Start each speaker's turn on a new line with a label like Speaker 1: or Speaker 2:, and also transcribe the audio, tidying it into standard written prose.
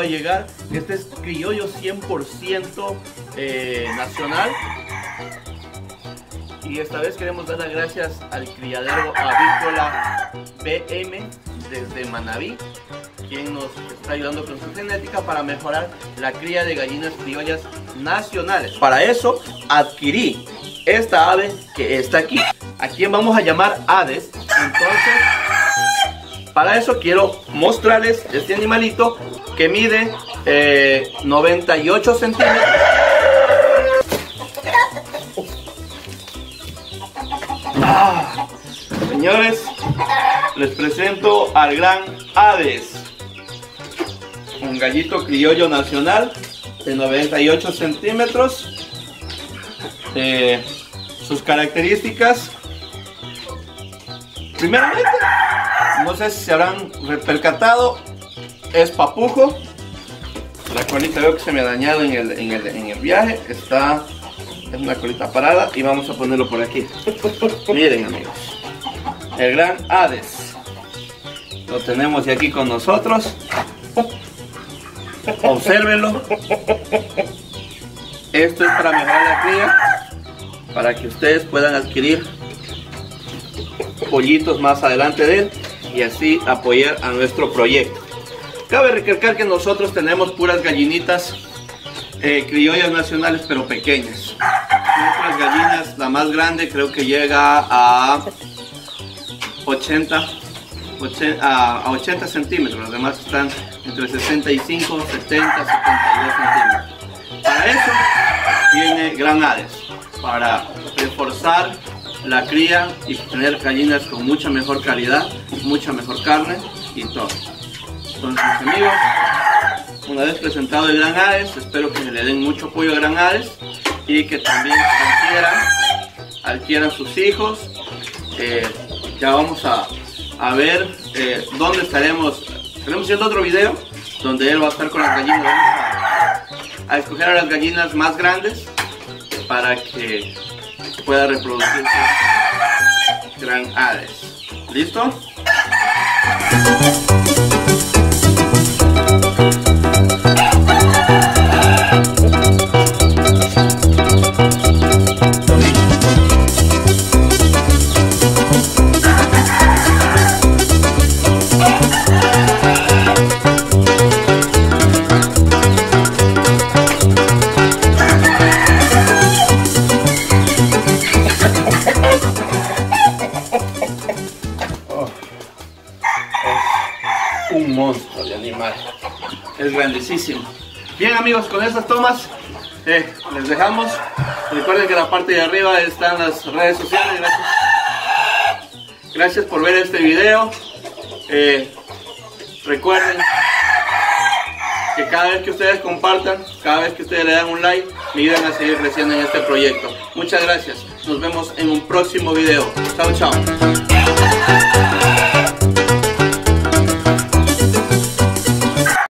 Speaker 1: llegar. Este es criollo 100% nacional. Y esta vez queremos dar las gracias al criadero avícola BM desde Manabí, quien nos está ayudando con su genética para mejorar la cría de gallinas criollas nacionales. Para eso adquirí esta ave que está aquí, a quien vamos a llamar Hades. Entonces, para eso quiero mostrarles este animalito que mide 98 centímetros. Señores, les presento al gran Hades, un gallito criollo nacional de 98 centímetros. Sus características, primeramente, no sé si se habrán percatado, es papujo. La colita veo que se me ha dañado en el viaje, es una colita parada y vamos a ponerlo por aquí. Miren, amigos, el gran Hades lo tenemos de aquí con nosotros. Obsérvenlo. Esto es para mejorar la cría, para que ustedes puedan adquirir pollitos más adelante de él y así apoyar a nuestro proyecto. Cabe recalcar que nosotros tenemos puras gallinitas criollas nacionales, pero pequeñas. Nuestras gallinas, la más grande creo que llega a 80 centímetros, las demás están entre 65, 70, 72 centímetros. Para eso viene gran Hades, para reforzar la cría y tener gallinas con mucha mejor calidad, mucha mejor carne y todo. Entonces, amigos, una vez presentado el gran Hades, espero que le den mucho apoyo al gran Hades y que también adquieran sus hijos. Ya vamos a ver dónde estaremos haciendo otro video donde él va a estar con las gallinas. Vamos a escoger a las gallinas más grandes para que pueda reproducirse gran Hades. ¿Listo? Un monstruo de animal, es grandísimo. Bien, amigos, con estas tomas les dejamos. Recuerden que en la parte de arriba están las redes sociales. Gracias por ver este video. Recuerden que cada vez que ustedes compartan, cada vez que ustedes le dan un like, me ayudan a seguir creciendo en este proyecto. Muchas gracias, nos vemos en un próximo video. Chao, chao.